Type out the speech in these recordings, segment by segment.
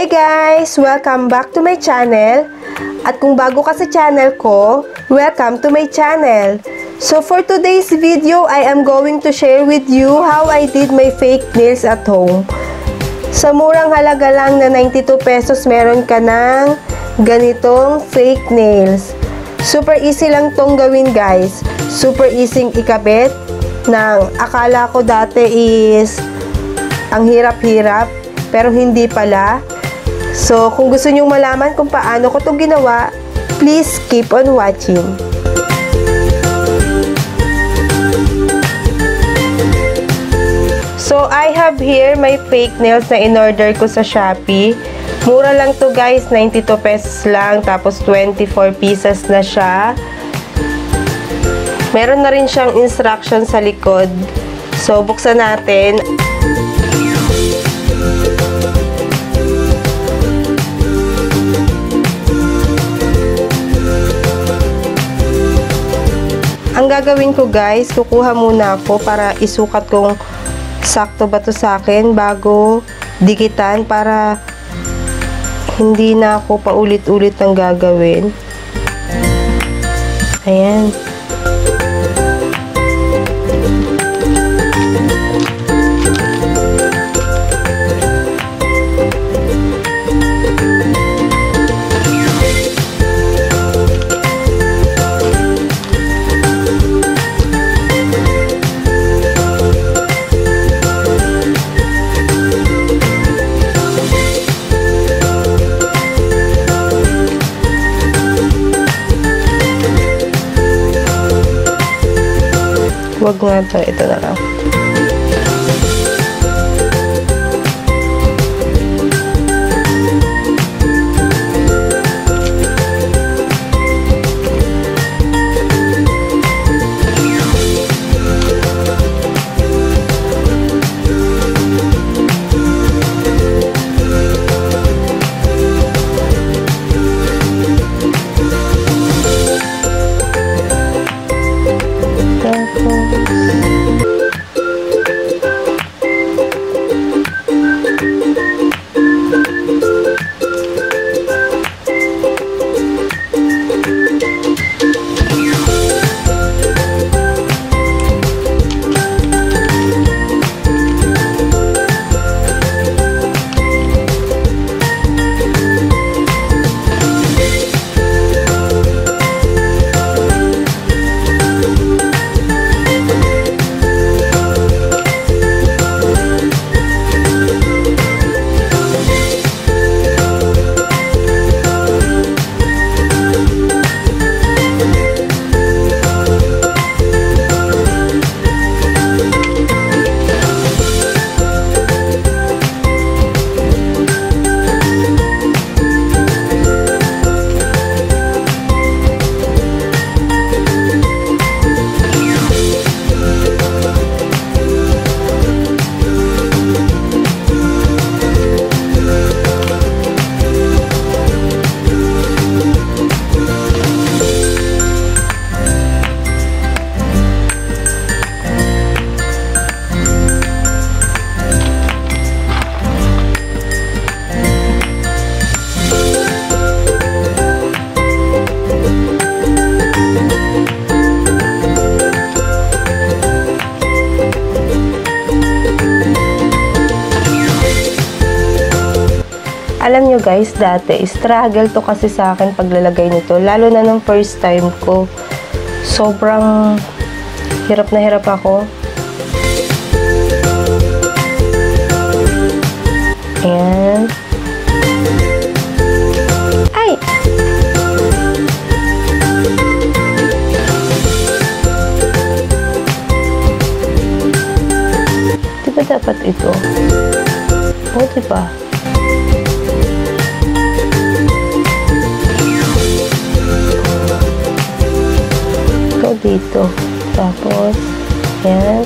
Hi guys! Welcome back to my channel. At kung bago ka sa channel ko, welcome to my channel. So for today's video, I am going to share with you how I did my fake nails at home. Sa murang halaga lang na 92 pesos, meron ka ng ganitong fake nails. Super easy lang tong gawin guys. Super easy ikabit. Nang akala ko dati is ang hirap-hirap, pero hindi pala. So, kung gusto nyong malaman kung paano ko itong ginawa, please keep on watching. So, I have here my fake nails na in-order ko sa Shopee. Mura lang to guys, 92 pesos lang, tapos 24 pieces na siya. Meron na rin siyang instruction sa likod. So, buksan natin. Ang gagawin ko guys, kukuha muna ako para isukat kung sakto ba to sa akin bago dikitan para hindi na ako paulit-ulit ang gagawin. Ayan. Wag nga to, ito na lang. Alam nyo guys, dati, struggle to kasi sa akin paglalagay nito. Lalo na nung first time ko. Sobrang hirap na hirap ako. Ayan. Ay! Diba dapat ito? O, diba? Dito. Tapos, yan.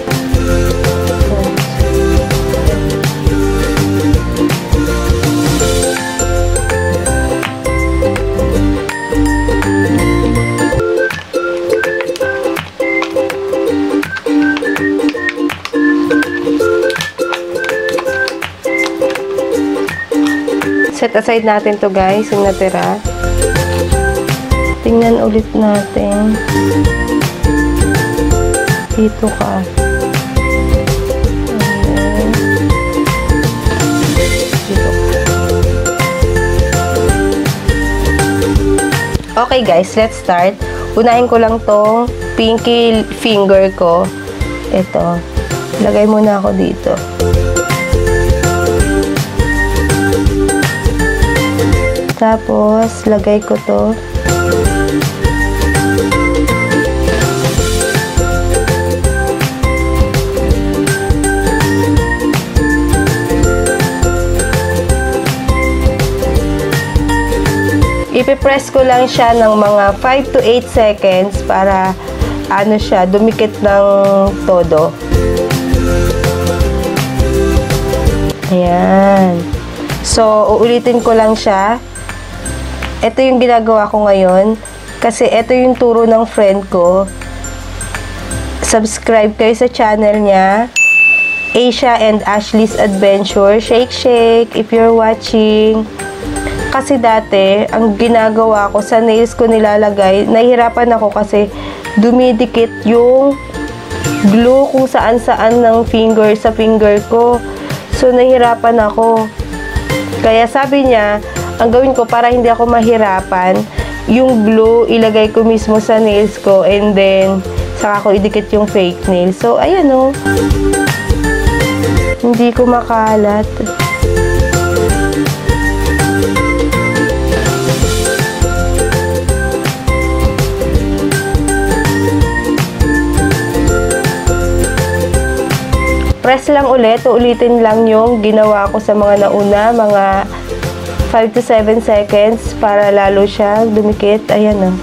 Set aside natin to guys, yung natira. Tingnan ulit natin. Dito ka. Ayan. Dito ka. Okay guys, let's start. Unahin ko lang tong pinky finger ko. Ito. Lagay muna ako dito. Tapos, lagay ko to. Ipipress ko lang siya ng mga 5 to 8 seconds para ano siya, dumikit ng todo. Ayan. So, uulitin ko lang siya. Ito yung ginagawa ko ngayon. Kasi ito yung turo ng friend ko. Subscribe kayo sa channel niya. Asia and Ashley's Adventure. Shake, shake if you're watching. Kasi dati, ang ginagawa ko sa nails ko nilalagay, nahihirapan ako kasi dumidikit yung glue kung saan-saan ng finger sa finger ko. So, nahihirapan ako. Kaya sabi niya, ang gawin ko para hindi ako mahirapan, yung glue ilagay ko mismo sa nails ko and then saka ko idikit yung fake nails. So, ayan o. Hindi ko makalat. Press lang ulit, uulitin lang yung ginawa ko sa mga nauna, mga 5 to 7 seconds para lalo siya dumikit. Ayan o.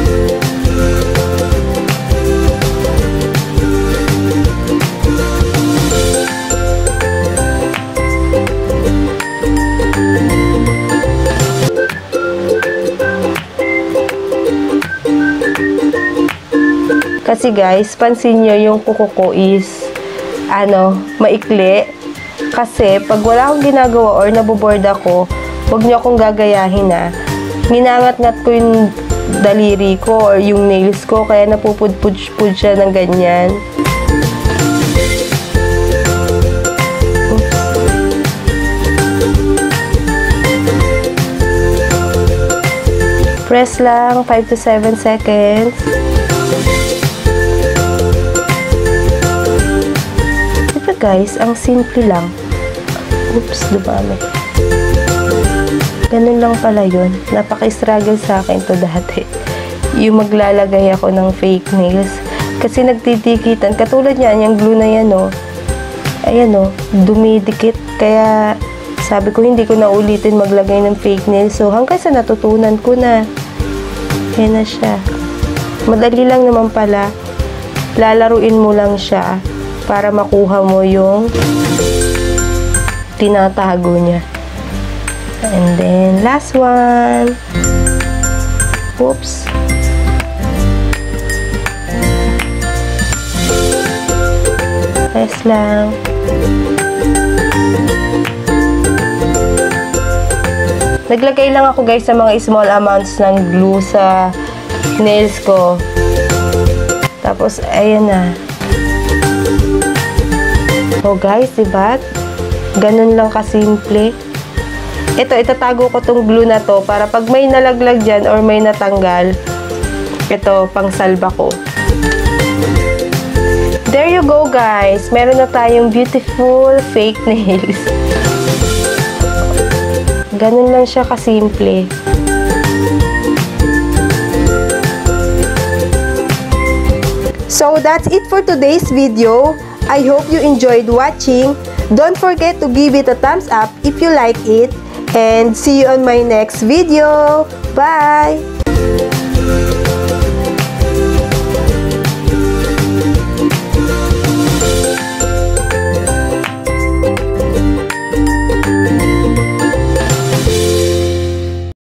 Kasi guys, pansin nyo yung kuko ko is maikli. Kasi, pag wala akong ginagawa or naboboard ako, huwag nyo akong gagayahin na. Ginangat-ngat ko yung daliri ko or yung nails ko, kaya napupud-pud siya ng ganyan. Oops. Press lang, 5 to 7 seconds. Guys, ang simple lang. Oops, dumami. Ganun lang pala yun. Napaka-struggle sa akin to dati. Yung maglalagay ako ng fake nails. Kasi nagtitikitan. Katulad niyan, yung glue na yan, oh. Ayan, oh. Dumidikit. Kaya, sabi ko, hindi ko na ulitin maglagay ng fake nails. So, hanggang sa natutunan ko na. Yan na siya. Madali lang naman pala. Lalaruin mo lang siya para makuha mo yung tinatago niya. And then, last one. Oops. Press lang. Naglagay lang ako guys sa mga small amounts ng glue sa nails ko. Tapos, ayan na. So guys, diba? Ganun lang kasimple. Ito, itatago ko tong glue na to para pag may nalaglag dyan or may natanggal, ito, pang salba ko. There you go guys. Meron na tayong beautiful fake nails. Ganun lang siya kasimple. So that's it for today's video. I hope you enjoyed watching. Don't forget to give it a thumbs up if you like it. And see you on my next video. Bye!